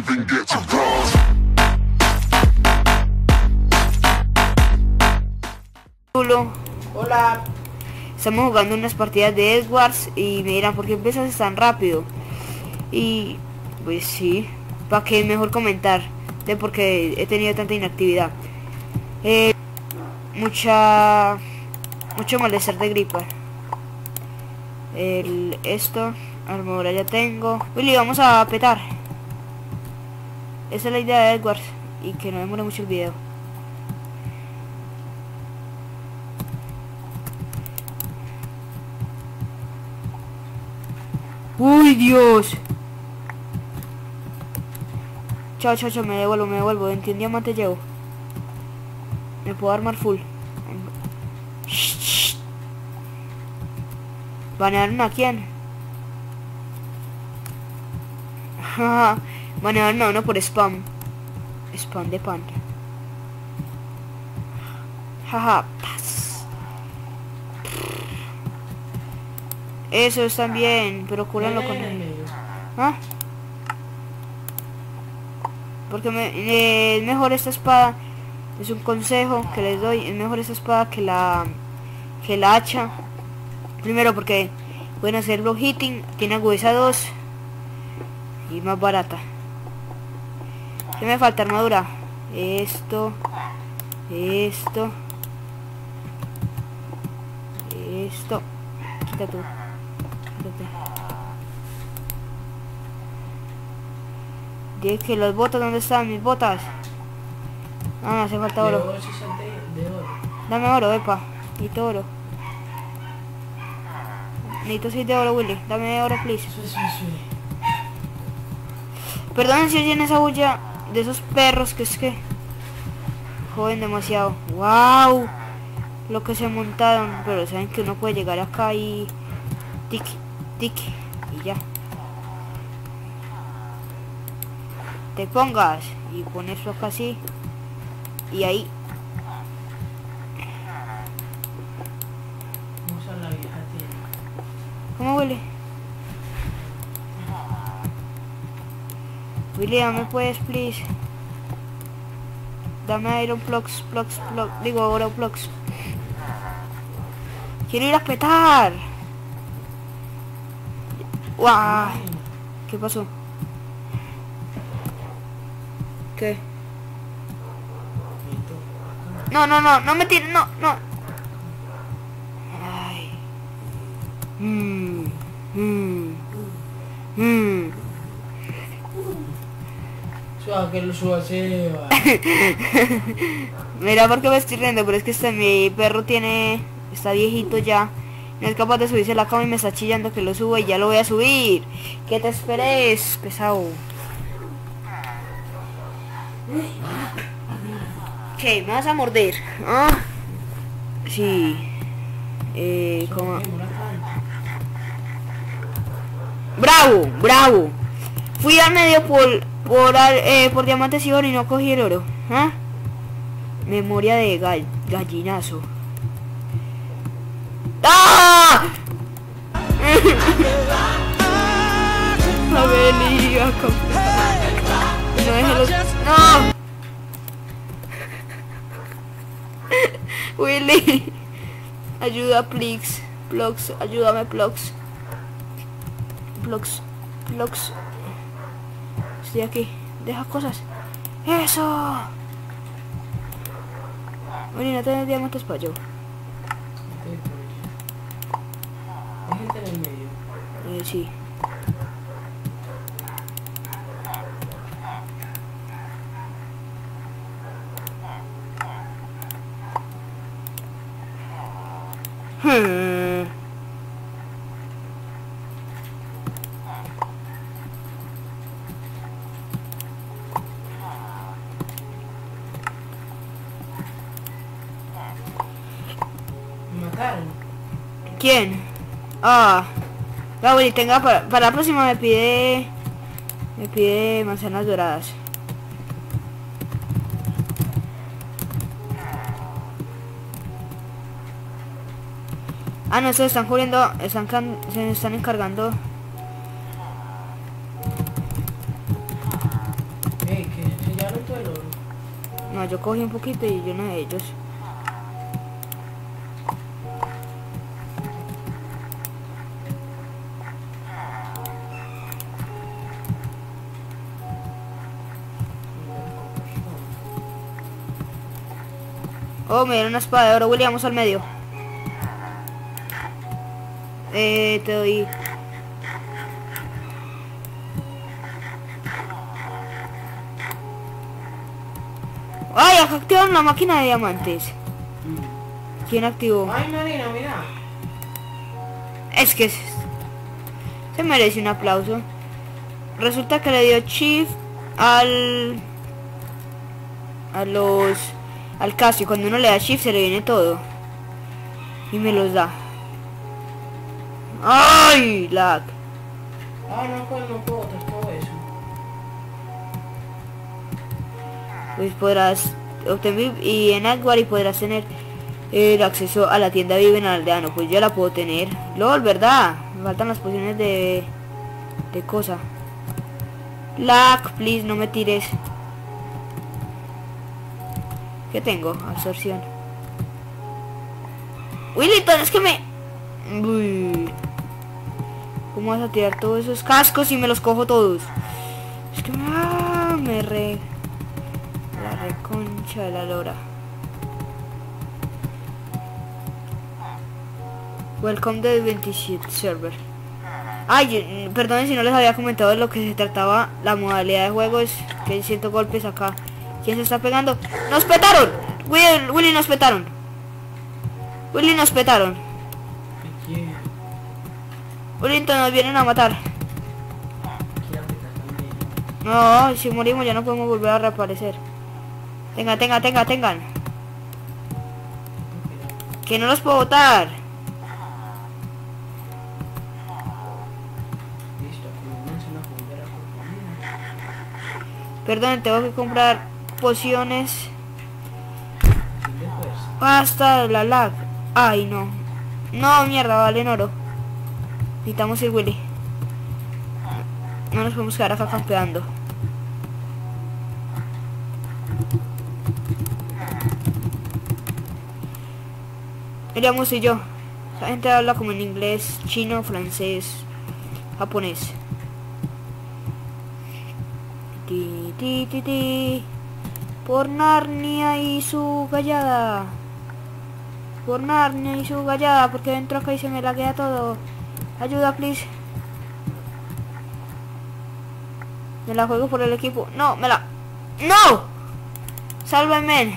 even get to cross. Hola. Estamos jugando unas partidas de Edwards y me dirán, ¿por qué empiezas tan rápido? Y pues sí, para que mejor comentar de por qué he tenido tanta inactividad. Mucho malestar de gripa. Esto, armadura ya tengo. Willy, vamos a petar. Esa es la idea de Edwards. Y que no demore mucho el video. ¡Uy, Dios! Chao, me devuelvo. En diamante llevo. Me puedo armar full. ¿Banearon a quién? Banearon a uno por spam. Spam de pan. Jaja. Eso están bien, pero cúranlo con él. ¿Ah? Porque es mejor esta espada. Es un consejo que les doy. Es mejor esta espada que la hacha. Primero porque pueden hacer block hitting. Tiene agudeza 2. Y más barata. ¿Qué me falta? Armadura. Esto. Quita tú. Dije que las botas, ¿dónde están mis botas? Ah, me hace falta oro. Dame oro, epa. Necesito oro. Necesito 6 de oro, Willy. Dame oro, please. Perdonen si oyen esa bulla de esos perros que es que joden demasiado. ¡Wow! Lo que se montaron. Pero saben que uno puede llegar acá y tic y ya. Te pongas y pones eso acá así y ahí. ¿Cómo huele? Willy, dame pues, please. Dame iron plugs, digo oro plugs. Quiero ir a petar. ¡Guau! ¿Qué pasó? ¿Qué? No me tires, no. Ay. Suave que lo suba, Seba. Mira porque me estoy riendo, pero es que mi perro está viejito ya. No es capaz de subirse a la cama y me está chillando que lo suba y ya lo voy a subir. Que te esperes, pesado. ¿Qué? ¿Me vas a morder? ¿Ah? Sí. ¿Cómo? Bravo. Fui al medio por diamantes y oro y no cogí el oro. ¿Ah? Memoria de gallinazo. ¡Ah! La venía no déjalo. ¡No! Willy, ayuda, please. Plugs, ayúdame, plugs. Estoy aquí. Deja cosas. ¡Eso! Willy, no tenés diamantes para yo. ¿Hay gente en el medio? Sí. ¿Me mataron? ¿Quién? Ah, Willy, tenga para la próxima me pide manzanas doradas. Ah, no, se están cubriendo, se están encargando. No, yo cogí un poquito y yo no de ellos. Oh, me dieron una espada de oro. Willy, vamos al medio. Te doy. ¡Ay! Acá activaron la máquina de diamantes. ¿Quién activó? Ay, Marina, mira. Es que se merece un aplauso. Resulta que le dio shift al Casio. Cuando uno le da shift se le viene todo. Y me los da. ¡Ay! Lag. Ah, no, pues no puedo botar todo eso. Pues podrás obtener y en Agwari podrás tener el acceso a la tienda Vive en Aldeano. Pues yo la puedo tener. LOL, ¿verdad? Me faltan las pociones de cosa. Lag, please, no me tires. ¿Qué tengo? Absorción. Willington, es que me... Uy. ¿Cómo vas a tirar todos esos cascos y me los cojo todos? Es que me re... La reconcha de la lora. Welcome to the 27 server. Ay, perdón si no les había comentado de lo que se trataba la modalidad de juego. Es que siento golpes acá. ¿Quién se está pegando? ¡Nos petaron! Willy, nos petaron. Willy, nos petaron. Willington, nos vienen a matar. No, si morimos ya no podemos volver a reaparecer. Tengan. Que no los puedo botar. Perdón, tengo que comprar pociones. Basta la lag. Ay, no. No, mierda, valen oro. Necesitamos ir, Willy. No nos podemos quedar acá campeando. Iríamos y yo. La gente habla como en inglés, chino, francés, japonés. Ti. Por Narnia y su gallada. Por Narnia y su gallada. Porque entro acá y se me laguea todo. Ayuda, please. Me la juego por el equipo. No, me la... ¡No! Sálvame.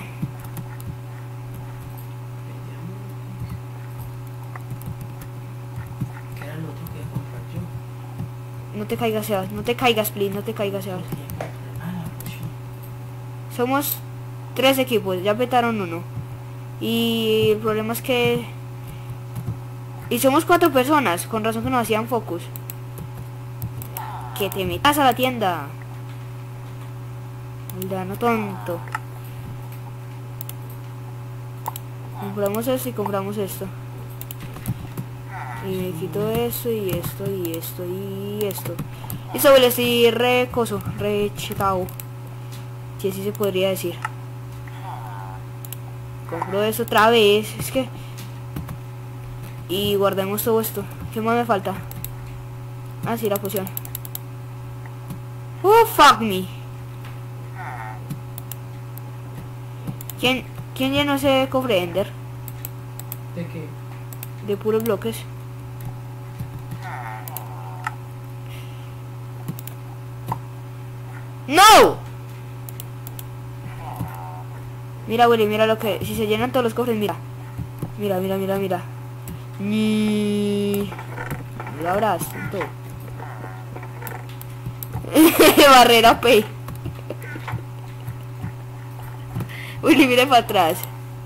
No te caigas, Sebas. No te caigas, please. No te caigas, Sebas. Somos 3 equipos. Ya petaron uno. Y el problema es que... Y somos 4 personas. Con razón que nos hacían focus. Que te metas a la tienda. Aldeano tonto. Compramos esto y compramos esto. Y me quito esto y esto y esto y esto. Y sobre estoy re coso, re chetao. Si así se podría decir. Compro eso otra vez. Es que... Y guardemos todo esto. ¿Qué más me falta? Ah, sí, la poción. Fuck me. ¿Quién llenó ese cofre Ender? ¿De qué? De puros bloques. ¡No! Mira, Willy, mira lo que... Si se llenan todos los cofres, mira. Mira. Ni... Lo habrás, tonto. Barrera P. Willy, mira para atrás.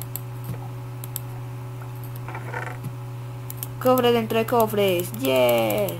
Cofres dentro de cofres. Yes.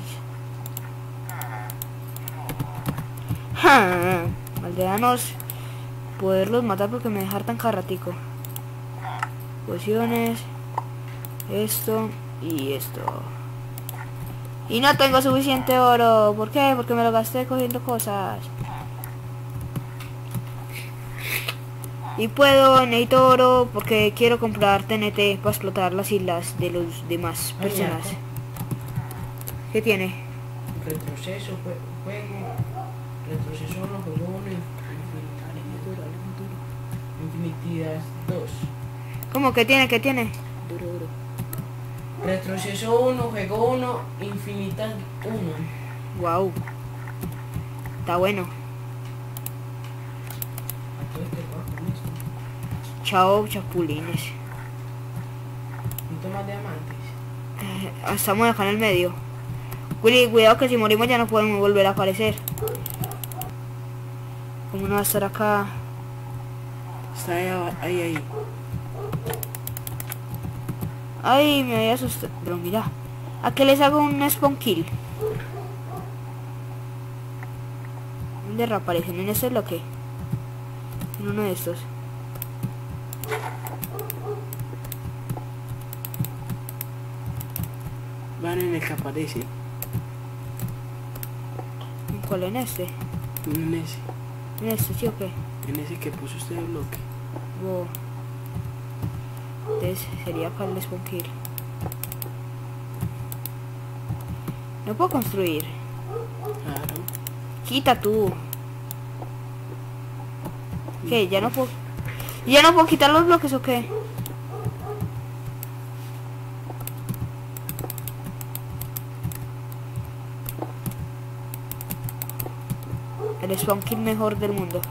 Aldeanos. Poderlos matar porque me dejar tan carratico. Pociones. Esto y esto. Y no tengo suficiente oro. ¿Por qué? Porque me lo gasté cogiendo cosas. Y necesito oro porque quiero comprar TNT para explotar las islas de los demás personas. ¿Qué tiene? Retroceso, juego, retroceso 1, juego 1, infinidad 2. ¿Cómo que tiene? ¿Qué tiene? Duro. Retroceso 1, juego 1, infinidad 1. Wow. Está bueno. Chao, chapulines. ¿Y tomas diamantes? Estamos acá en el medio. Willy, cuidado que si morimos ya no podemos volver a aparecer. ¿Cómo no va a estar acá? Está ahí. Ay, me había asustado. Pero mira, ¿a qué les hago un spawn kill? ¿Dónde reaparecen? ¿En ese bloque? En uno de estos. Van en el que aparece. ¿En cuál? ¿En este? En ese. ¿En este sí o qué? En ese que puso usted el bloque. Wow. Entonces sería acá el spawn kill. No puedo construir. Claro. Quita tú. ¿Qué? ¿Ya no puedo? ¿Ya no puedo quitar los bloques o qué? El spawn kill mejor del mundo.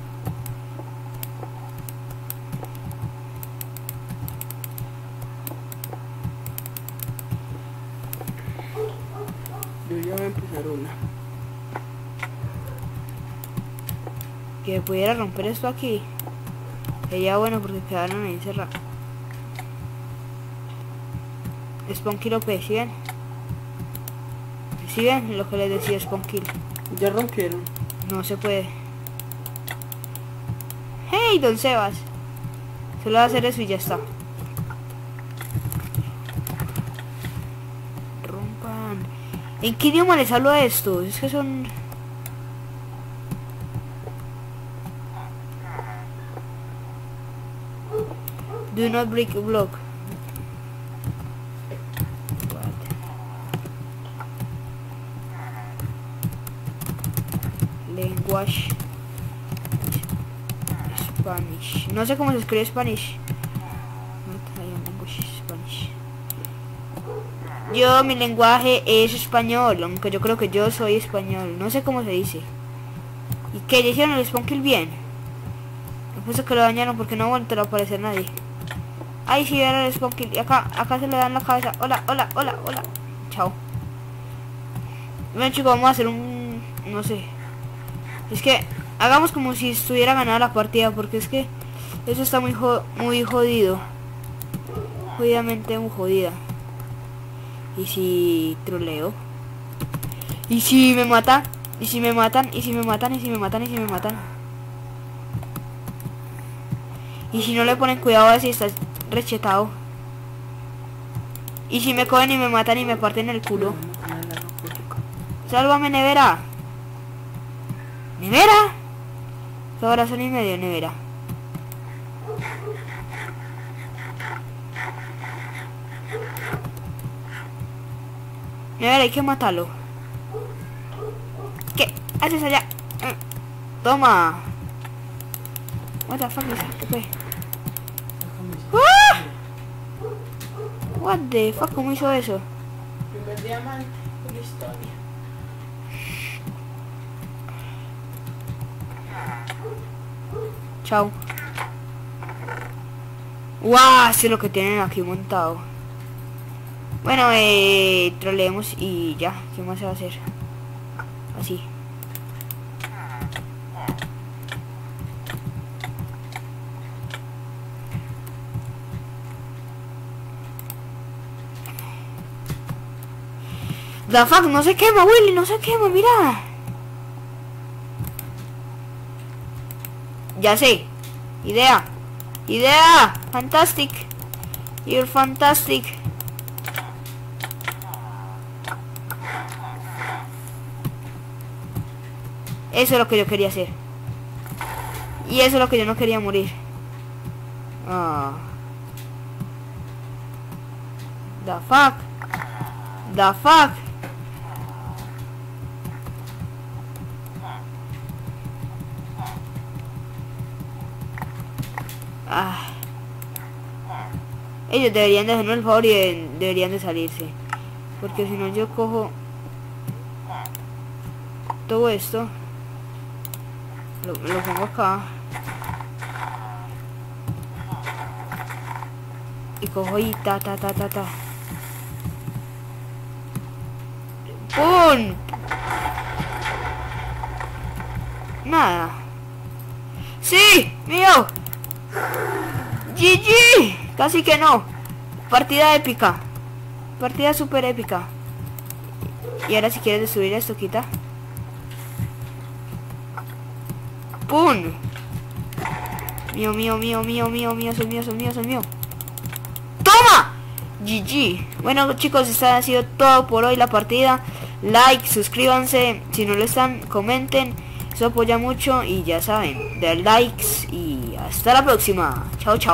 Yo ya voy a empezar una. Que pudiera romper esto aquí. Sería bueno porque quedaron ahí encerrados. Spawn kill OP, ¿sí ven? ¿Sí ven lo que les decía spawn kill? Ya rompieron. No se puede. ¡Hey, don Sebas! Solo va a hacer eso y ya está. Rompan. ¿En qué idioma les hablo a esto? Es que son... Do not break a block. Language Spanish. No sé cómo se escribe Spanish. Yo, mi lenguaje es español, aunque yo creo que yo soy español. No sé cómo se dice. ¿Y qué? ¿Ya hicieron el spawn kill bien? Me puse que lo dañaron porque no vuelve a aparecer nadie. Ay, sí, era el spawn kill. Y acá se le da en la cabeza. Hola. Chao. Bueno, chicos, vamos a hacer un... no sé. Es que hagamos como si estuviera ganada la partida, porque es que eso está muy jodido. Jodidamente muy jodida. ¿Y si troleo? ¿Y si me matan? ¿Y si me matan? ¿Y si me matan? ¿Y si me matan? ¿Y si me matan? ¿Y si no le ponen cuidado a ver si está rechetado? ¿Y si me cogen y me matan y me parten el culo? Sálvame, nevera. ¿Nevera? ¿Qué horas son y medio, nevera? Nevera, hay que matarlo. ¿Qué haces allá? Toma. What the fuck is that? ¡Ah! What the fuck, ¿cómo hizo eso? Primer diamante de la historia. Chao. ¡Guau! Sí, lo que tienen aquí montado. Bueno, troleemos y ya. ¿Qué más se va a hacer? Así. The fuck, no se quema, Willy, no se quema, mira. Ya sé. Idea. Fantastic. You're fantastic. Eso es lo que yo quería hacer. Y eso es lo que yo no quería morir. Ah. The fuck. The fuck. Ah. Ellos deberían de hacerme el favor y deberían de salirse. Porque si no yo cojo todo esto, lo pongo acá. Y cojo y ta. ¡Pum! Nada. ¡Sí! ¡Mío! ¡GG! Casi que no. Partida épica. Partida super épica. Y ahora si quieres destruir esto, quita. ¡Pum! Mío, es el mío. ¡Toma! GG. Bueno chicos, esta ha sido todo por hoy la partida. Like, suscríbanse, si no lo están, comenten. Eso apoya mucho y ya saben, den likes y hasta la próxima. Chao, chao.